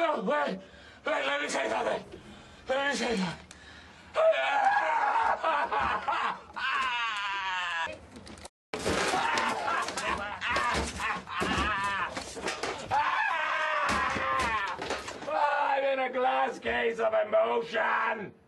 no, wait. Let me say something. Let me say something. I'm in a glass case of emotion.